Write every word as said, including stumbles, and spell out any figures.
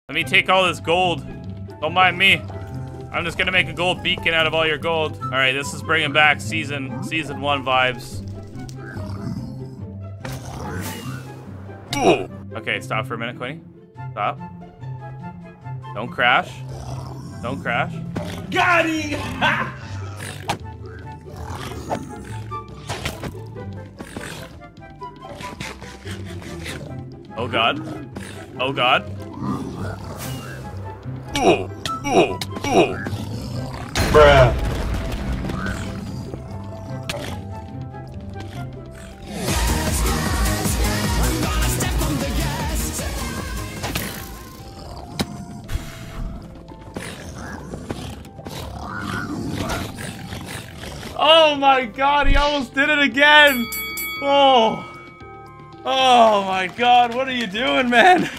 Let me take all this gold. Don't mind me. I'm just gonna make a gold beacon out of all your gold. All right, this is bringing back season season one vibes. Ooh. Okay, stop for a minute, Quinny. Stop. Don't crash. Don't crash. Got him! Oh god. Oh god. Ooh. Ooh. Ooh. Bruh. Oh my god, he almost did it again! Oh! Oh my god, what are you doing, man?